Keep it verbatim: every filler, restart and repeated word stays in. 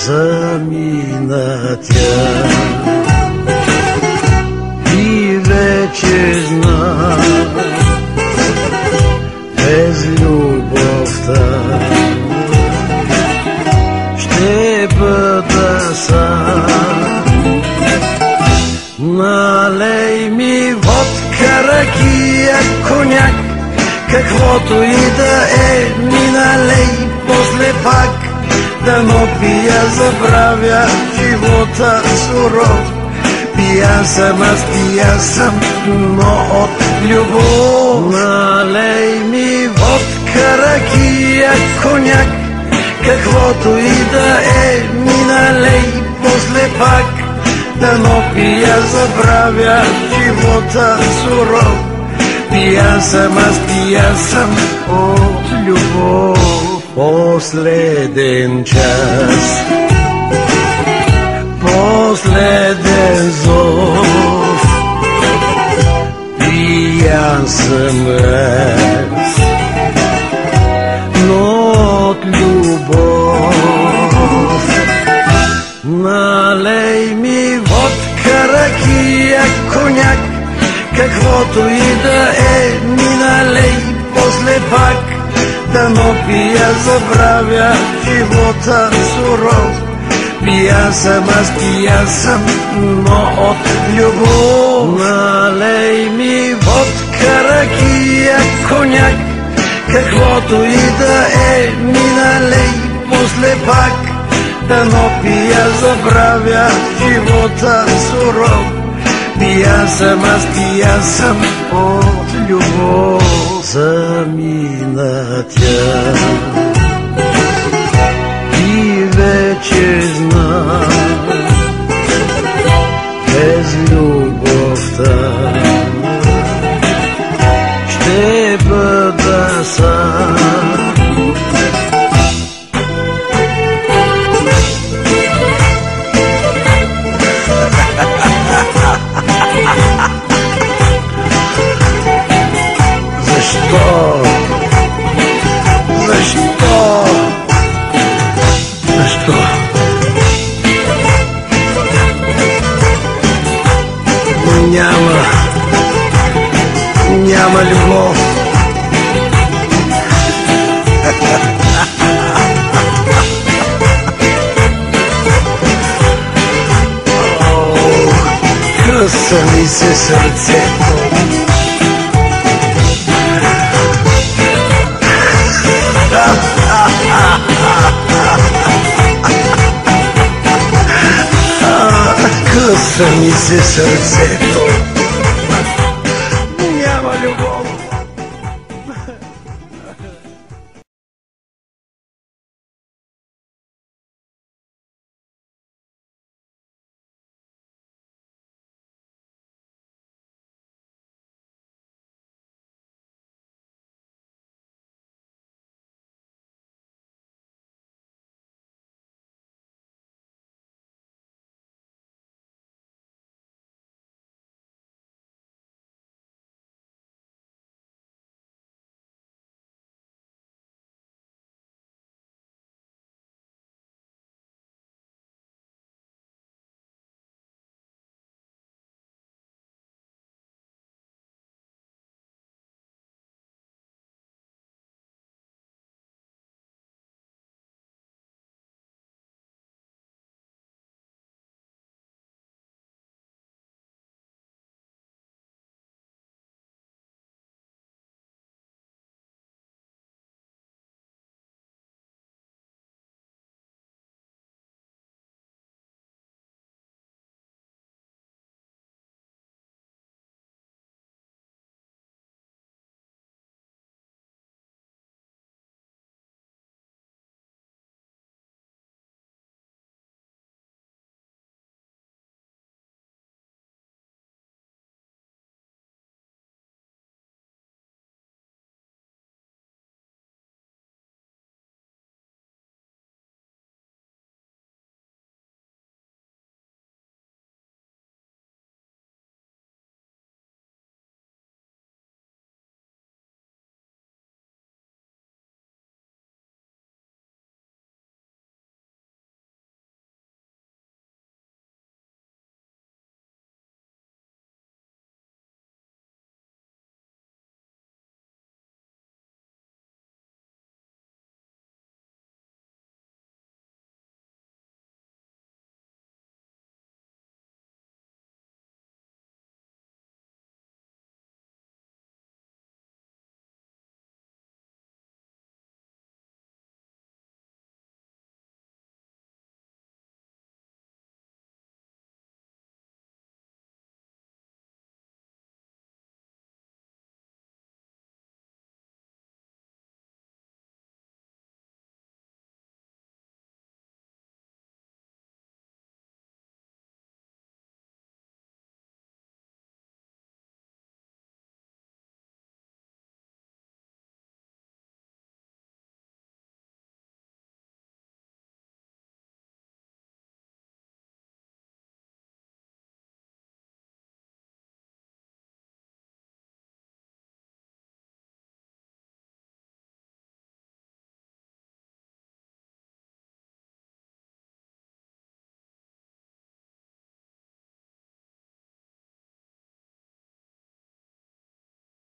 замина тя и вече зна, без любовта ще бъда сам. Налей ми водка, ракия, коняк, каквото и да е ми налей, после пак да но пия, забравя живота суров. Пия съм, аз пия съм, но от любов. Налей ми водка, ракия, коняк, каквото и да е ми налей, после пак да но пия, забравя живота суров. Пия съм, аз пия съм от любов. Последен час, последен зов, пиян съм аз, но от любов. Налей ми водка, ракия, коняк, каквото и да е ми налей, после пак да но пия, забравя живота суров. Пия съм, аз пия съм, но от любов. Налей ми водка, ракия, коняк, каквото и да е ми налей, после пак да но пия, забравя живота суров. Пия съм, аз пия съм от любов. Замина тя и вече зна, без любовта ще бъда сам. Защо? Защо? Защо? Няма, няма любов. Къса ми се сърцето. Къса ми се сърцето.